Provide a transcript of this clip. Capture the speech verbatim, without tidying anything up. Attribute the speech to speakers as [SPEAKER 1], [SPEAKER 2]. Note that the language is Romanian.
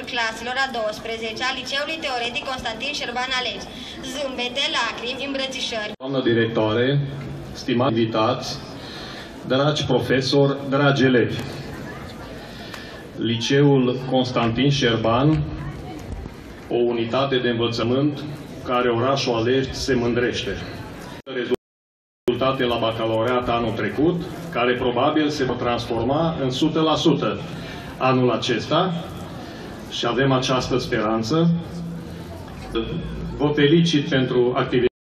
[SPEAKER 1] claselor a douăsprezecea a Liceului Teoretic Constantin Șerban Alegi. Zâmbete, lacrimi, îmbrățișări.
[SPEAKER 2] Doamnă directoare, stimați invitați, dragi profesori, dragi elevi, Liceul Constantin Șerban, o unitate de învățământ care orașul Alegi se mândrește. Rezultate la bacalaureat anul trecut, care probabil se vor transforma în o sută la sută anul acesta și avem această speranță. Vă felicit pentru activitatea.